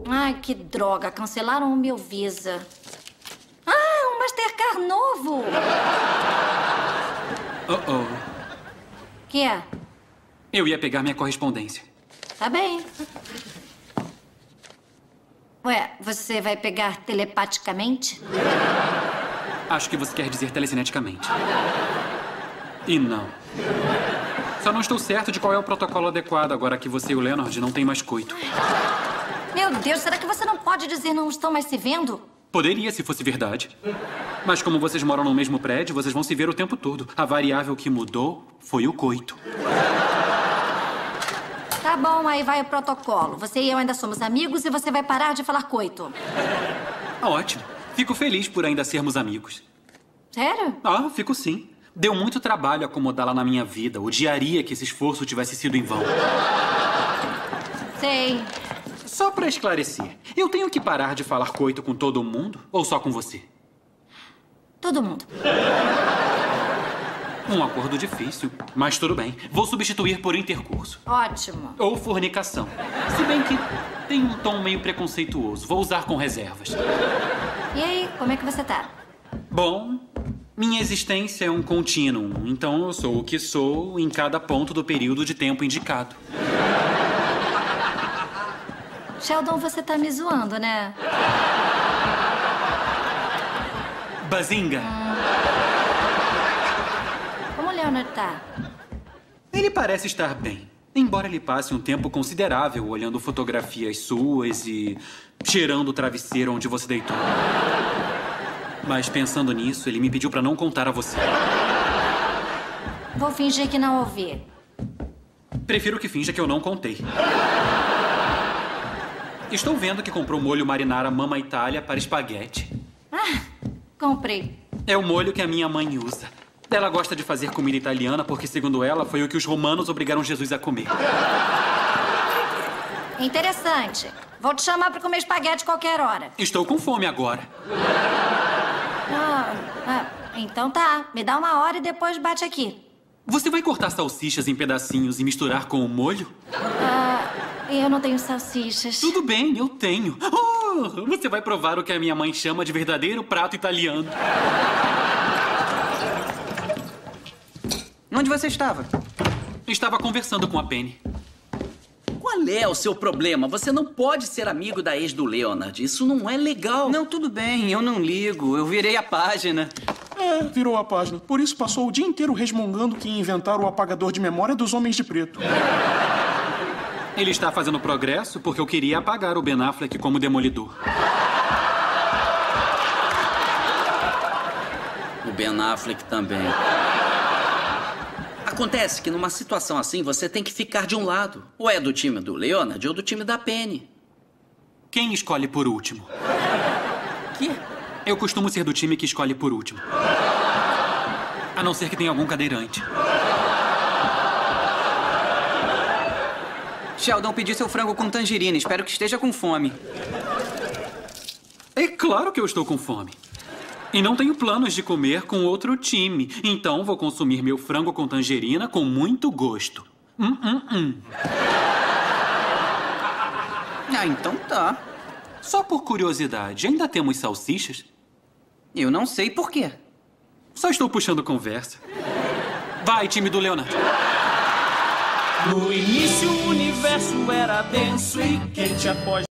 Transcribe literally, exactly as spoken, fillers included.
Ai, que droga. Cancelaram o meu Visa. Ah, um Mastercard novo. Oh, oh. Que é? Eu ia pegar minha correspondência. Tá bem. Ué, você vai pegar telepaticamente? Acho que você quer dizer telecineticamente. E não. Só não estou certo de qual é o protocolo adequado agora que você e o Leonard não têm mais coito. Meu Deus, será que você não pode dizer não estão mais se vendo? Poderia, se fosse verdade. Mas como vocês moram no mesmo prédio, vocês vão se ver o tempo todo. A variável que mudou foi o coito. Tá bom, aí vai o protocolo. Você e eu ainda somos amigos e você vai parar de falar coito. Ótimo. Fico feliz por ainda sermos amigos. Sério? Ah, fico sim. Deu muito trabalho acomodá-la na minha vida. Odiaria que esse esforço tivesse sido em vão. Sei. Só pra esclarecer, eu tenho que parar de falar coito com todo mundo ou só com você? Todo mundo. Um acordo difícil, mas tudo bem. Vou substituir por intercurso. Ótimo. Ou fornicação. Se bem que tem um tom meio preconceituoso. Vou usar com reservas. E aí, como é que você tá? Bom, minha existência é um contínuo. Então eu sou o que sou em cada ponto do período de tempo indicado. Sheldon, você tá me zoando, né? Bazinga! Como o Leonard tá? Ele parece estar bem. Embora ele passe um tempo considerável olhando fotografias suas e cheirando o travesseiro onde você deitou. Mas pensando nisso, ele me pediu pra não contar a você. Vou fingir que não ouvi. Prefiro que finja que eu não contei. Estou vendo que comprou molho marinara Mama Itália para espaguete. Ah, comprei. É o molho que a minha mãe usa. Ela gosta de fazer comida italiana porque, segundo ela, foi o que os romanos obrigaram Jesus a comer. Interessante. Vou te chamar para comer espaguete qualquer hora. Estou com fome agora. Ah, ah, então tá. Me dá uma hora e depois bate aqui. Você vai cortar salsichas em pedacinhos e misturar com o molho? Ah, eu não tenho salsichas. Tudo bem, eu tenho. Oh, você vai provar o que a minha mãe chama de verdadeiro prato italiano. Onde você estava? Estava conversando com a Penny. Qual é o seu problema? Você não pode ser amigo da ex do Leonard. Isso não é legal. Não, tudo bem, eu não ligo. Eu virei a página. É, virou a página. Por isso passou o dia inteiro resmungando que ia inventar o apagador de memória dos Homens de Preto. Ele está fazendo progresso porque eu queria apagar o Ben Affleck como Demolidor. O Ben Affleck também. Acontece que numa situação assim você tem que ficar de um lado. Ou é do time do Leonard ou do time da Penny. Quem escolhe por último? Que? Eu costumo ser do time que escolhe por último. A não ser que tenha algum cadeirante. Sheldon pediu seu frango com tangerina. Espero que esteja com fome. É claro que eu estou com fome. E não tenho planos de comer com outro time. Então vou consumir meu frango com tangerina com muito gosto. Hum, hum, hum. Ah, então tá. Só por curiosidade, ainda temos salsichas? Eu não sei por quê. Só estou puxando conversa. Vai, time do Leonard. No início o universo era denso e quente após